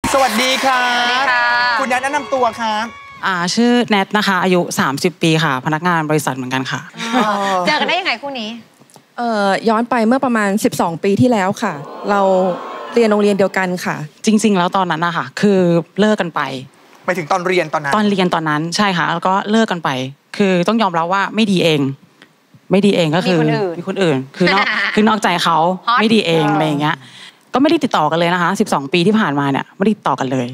สวัสดีครับคุณแนทแนะนำตัวครับชื่อแนทนะคะอายุ30 ปีค่ะพนักงานบริษัทเหมือนกันค่ะเจอกันได้ยังไงคู่นี้ย้อนไปเมื่อประมาณ12 ปีที่แล้วค่ะเราเรียนโรงเรียนเดียวกันค่ะจริงๆแล้วตอนนั้นนะคะคือเลิกกันไปถึงตอนเรียนตอนนั้นใช่ค่ะแล้วก็เลิกกันไปคือต้องยอมรับว่าไม่ดีเองก็คือมีคนอื่นคือนอกใจเขาไม่ดีเองอะไรอย่างเงี้ยก็ไม่ได้ติดต่อกันเลยนะคะ12 ปีที่ผ่านมาเนี่ยไม่ได้ติดต่อกันเลย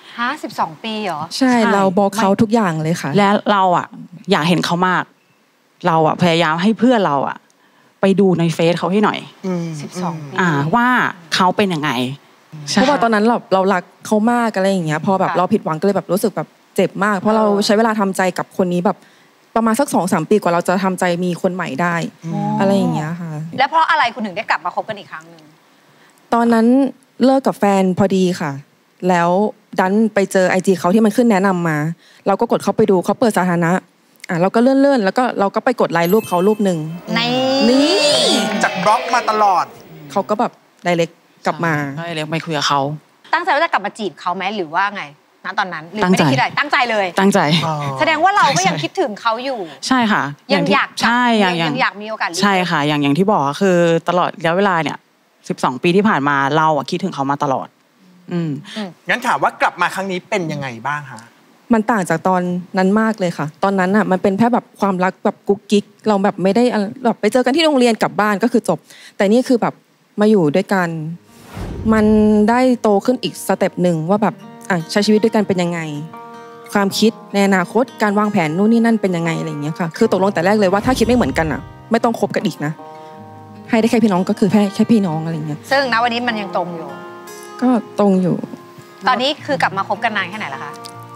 12 ปีเหรอใช่เราบอกเขาทุกอย่างเลยค่ะและเราอยากเห็นเขามากเราพยายามให้เพื่อนเราไปดูในเฟซเขาให้หน่อย 12 ปีว่าเขาเป็นยังไงเพราะว่าตอนนั้นเรารักเขามากอะไรอย่างเงี้ยพอแบบเราผิดหวังก็เลยแบบรู้สึกแบบเจ็บมากเพราะเราใช้เวลาทำใจกับคนนี้แบบประมาณสัก 2-3 ปีกว่าเราจะทำใจมีคนใหม่ได้อะไรอย่างเงี้ยค่ะแล้วเพราะอะไรคุณถึงได้กลับมาคบกันอีกครั้งนึงตอนนั้นเลิกกับแฟนพอดีค่ะแล้วดันไปเจอ IG เขาที่มันขึ้นแนะนำมาเราก็กดเข้าไปดูเขาเปิดสาธารณะเราก็เลื่อนแล้วก็เราก็ไปกดไลค์รูปเขารูปนึงนี่จากบล็อกมาตลอดเขาก็แบบไดเรกกลับมาไม่คุยกับเขาตั้งใจว่าจะกลับมาจีบเขาไหมหรือว่าไงณตอนนั้นหรือไม่ได้คิดอะไรตั้งใจเลยตั้งใจแสดงว่าเราก็ยังคิดถึงเขาอยู่ใช่ค่ะยังอยากใช่ยังอยากมีโอกาสใช่ค่ะอย่างที่บอกคือตลอดระยะเวลาเนี่ย12 ปีที่ผ่านมาเราคิดถึงเขามาตลอดงั้นถามว่ากลับมาครั้งนี้เป็นยังไงบ้างคะมันต่างจากตอนนั้นมากเลยค่ะตอนนั้นมันเป็นแค่แบบความรักแบบกุ๊กกิ๊กเราแบบไม่ได้แบบไปเจอกันที่โรงเรียนกลับบ้านก็คือจบแต่นี่คือแบบมาอยู่ด้วยกันมันได้โตขึ้นอีกสเต็ปนึงว่าแบบใช้ชีวิตด้วยกันเป็นยังไงความคิดในอนาคตการวางแผนนู่นนี่นั่นเป็นยังไงอะไรอย่างเงี้ยค่ะคือตกลงแต่แรกเลยว่าถ้าคิดไม่เหมือนกันไม่ต้องคบกันอีกนะให้ได้แค่พี่น้องก็คือแค่พี่น้องอะไรอย่างเงี้ยซึ่งณวันนี้มันยังตรงอยู่ก็ตรงอยู่ตอนนี้คือกลับมาคบกันนานแค่ไหนแล้วคะ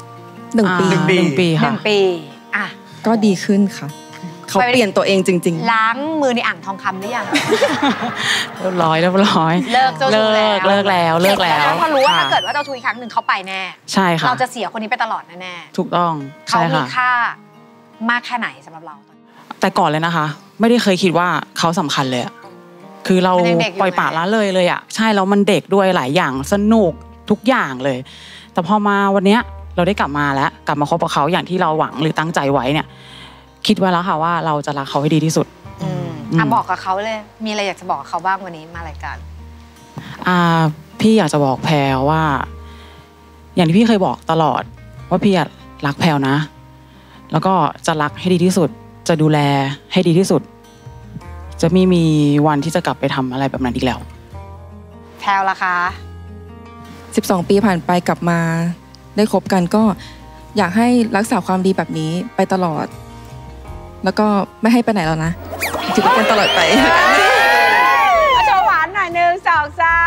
1 ปีค่ะ 1 ปีก็ดีขึ้นค่ะเขาเปลี่ยนตัวเองจริงๆล้างมือในอ่างทองคำหรือยังเรียบร้อยเลิกเจ้าชู้แล้วเพราะรู้ว่าถ้าเกิดว่าเจ้าชู้อีกครั้งหนึ่งเขาไปแน่ใช่ค่ะเราจะเสียคนนี้ไปตลอดแน่ถูกต้องเขามีค่ามากแค่ไหนสำหรับเราแต่ก่อนเลยนะคะไม่ได้เคยคิดว่าเขาสำคัญเลยคือเราปล่อยปละละเลยใช่แล้วมันเด็กด้วยหลายอย่างสนุกทุกอย่างเลยแต่พอมาวันเนี้ยเราได้กลับมาคบกับเขาอย่างที่เราหวังหรือตั้งใจไว้เนี่ยคิดไว้แล้วค่ะว่าเราจะรักเขาให้ดีที่สุดบอกกับเขาเลยมีอะไรอยากจะบอกเขาบ้างวันนี้มารายการพี่อยากจะบอกแพรว่าอย่างที่พี่เคยบอกตลอดว่าพี่รักแพรนะแล้วก็จะรักให้ดีที่สุดจะดูแลให้ดีที่สุดจะไม่มีวันที่จะกลับไปทำอะไรแบบนั้นอีกแล้วแพรล่ะคะ 12 ปีผ่านไปกลับมาได้คบกันก็อยากให้รักษาความดีแบบนี้ไปตลอดแล้วก็ไม่ให้ไปไหนแล้วนะอยู่ด้วยกันตลอดไปโชว์หวานหน่อย1 2 3